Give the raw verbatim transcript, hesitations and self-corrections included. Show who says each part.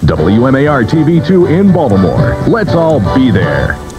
Speaker 1: W M A R T V two in Baltimore. Let's all be there.